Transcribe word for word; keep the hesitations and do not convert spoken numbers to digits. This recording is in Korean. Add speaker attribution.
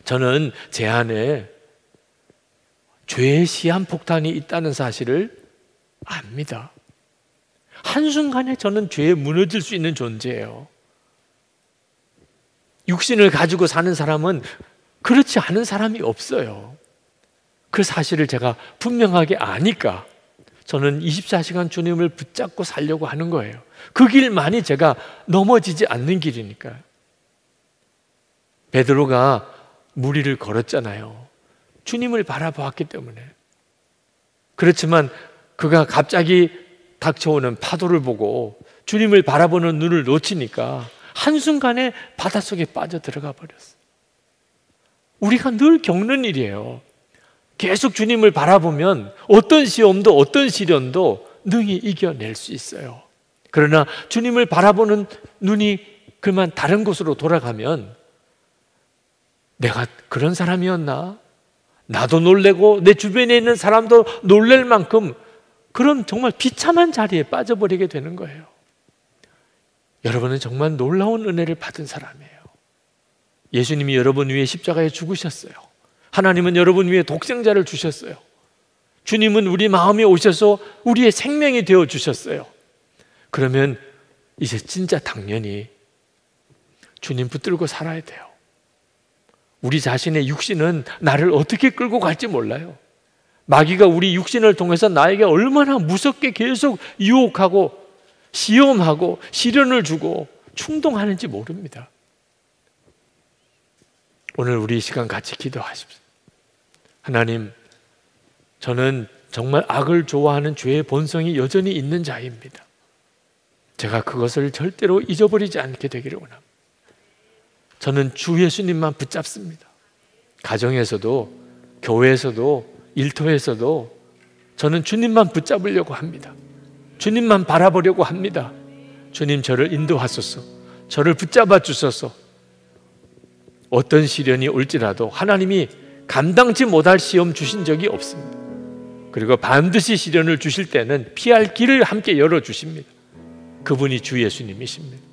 Speaker 1: 저는 제 안에 죄의 시한폭탄이 있다는 사실을 압니다. 한순간에 저는 죄에 무너질 수 있는 존재예요. 육신을 가지고 사는 사람은 그렇지 않은 사람이 없어요. 그 사실을 제가 분명하게 아니까 저는 이십사 시간 주님을 붙잡고 살려고 하는 거예요. 그 길만이 제가 넘어지지 않는 길이니까요. 베드로가 무리를 걸었잖아요. 주님을 바라보았기 때문에. 그렇지만 그가 갑자기 닥쳐오는 파도를 보고 주님을 바라보는 눈을 놓치니까 한순간에 바닷속에 빠져들어가 버렸어요. 우리가 늘 겪는 일이에요. 계속 주님을 바라보면 어떤 시험도 어떤 시련도 능히 이겨낼 수 있어요. 그러나 주님을 바라보는 눈이 그만 다른 곳으로 돌아가면 내가 그런 사람이었나? 나도 놀래고 내 주변에 있는 사람도 놀랄 만큼 그런 정말 비참한 자리에 빠져버리게 되는 거예요. 여러분은 정말 놀라운 은혜를 받은 사람이에요. 예수님이 여러분 위해 십자가에 죽으셨어요. 하나님은 여러분 위해 독생자를 주셨어요. 주님은 우리 마음에 오셔서 우리의 생명이 되어 주셨어요. 그러면 이제 진짜 당연히 주님 붙들고 살아야 돼요. 우리 자신의 육신은 나를 어떻게 끌고 갈지 몰라요. 마귀가 우리 육신을 통해서 나에게 얼마나 무섭게 계속 유혹하고 시험하고 시련을 주고 충동하는지 모릅니다. 오늘 우리 이 시간 같이 기도하십시오. 하나님, 저는 정말 악을 좋아하는 죄의 본성이 여전히 있는 자입니다. 제가 그것을 절대로 잊어버리지 않게 되기를 원합니다. 저는 주 예수님만 붙잡습니다. 가정에서도 교회에서도 일터에서도 저는 주님만 붙잡으려고 합니다. 주님만 바라보려고 합니다. 주님, 저를 인도하소서. 저를 붙잡아 주소서. 어떤 시련이 올지라도 하나님이 감당치 못할 시험 주신 적이 없습니다. 그리고 반드시 시련을 주실 때는 피할 길을 함께 열어주십니다. 그분이 주 예수님이십니다.